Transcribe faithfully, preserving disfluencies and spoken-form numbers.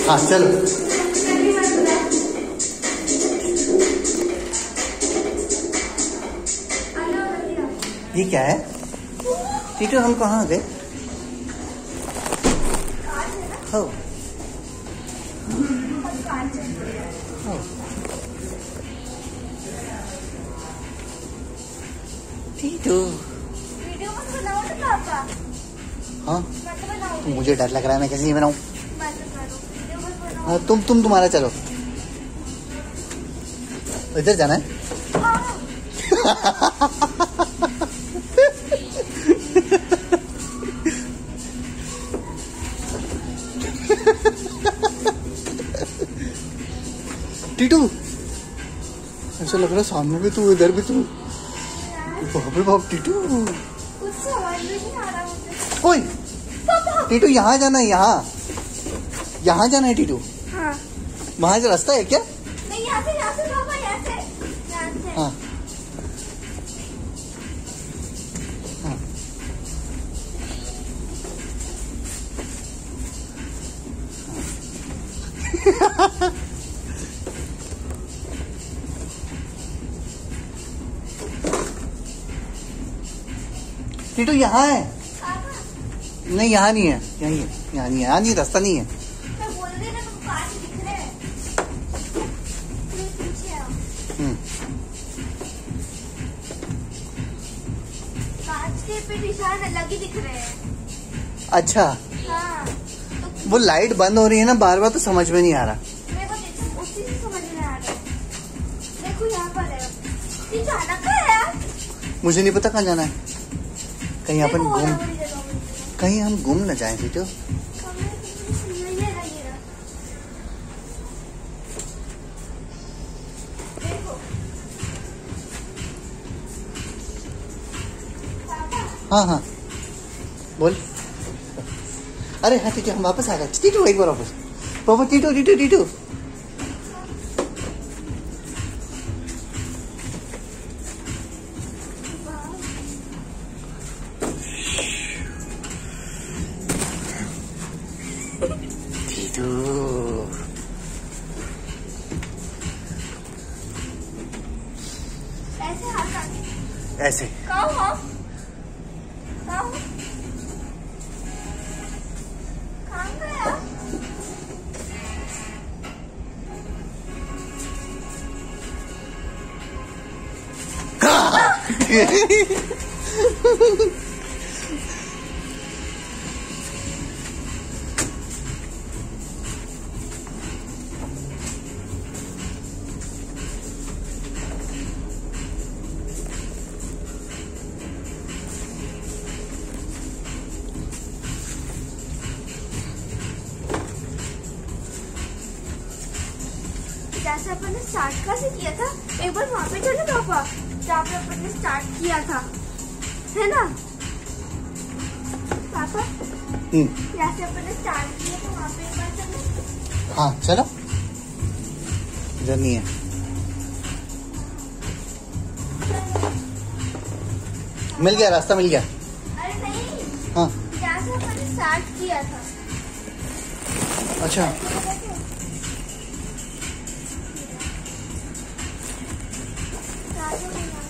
हाँ चलो। ये क्या है टीटू, हम कहाँ गए? हो टीटू। हाँ तो मुझे डर लग रहा है, मैं कैसे नहीं बनाऊं? हाँ तुम तुम तुम्हारा चलो, इधर जाना है। टीटू ऐसा लग रहा है सामने भी तू, इधर भी तू। बाप रे बाप टीटू, कुछ समझ में नहीं आ रहा मुझे। ओए टीटू, यहाँ जाना है, यहाँ यहाँ जाना है टीटू। हाँ। वहाँ से रास्ता है क्या? नहीं, यहाँ से यहाँ से पापा, यहाँ से यहाँ से। हाँ हाँ टीटू यहाँ है। नहीं यहाँ नहीं है, यहीं है, यहाँ नहीं है, यहाँ नहीं, रास्ता नहीं है। मैं बोल रही ना, तुम कांच दिख रहे हैं। तुम पीछे आओ। हम्म कांच के पे निशान अलग ही दिख रहे हैं। अच्छा हाँ तो वो लाइट बंद हो रही है ना बार बार, तो समझ में नहीं आ रहा। मेरे को देखो, उसी से समझ में आ रहा है। देखो यहाँ पर है, ये जाना कहाँ है यार? मुझे नहीं पता कहाँ जाना है। कहीं अपन देखो, घूम, वाला वाली जगह वाली जगह। कहीं हम घूम न जाएं टीटू। ये रहा, ये रहा। देखो पापा, हाँ हाँ बोल। अरे हाँ टीटू, हम वापस आ गए। टीटू एक बार वापस। पापा टीटू टीटू टीटू। टीटू ऐसे हाथ आगे। ऐसे। कहाँ हो? कहाँ हो? कहाँ गया? जैसे अपन ने स्टार्ट कहाँ से किया था, एक बार वहाँ पे चलो पापा, जहाँ पे अपन ने स्टार्ट किया था, है ना पापा? हम्म जैसे अपन ने स्टार्ट किया था वहाँ पे एक बार चलो। हाँ चलो, इधर नहीं है। मिल गया, रास्ता मिल गया। अरे नहीं, हाँ जहाँ से अपन ने स्टार्ट किया था। अच्छा राजा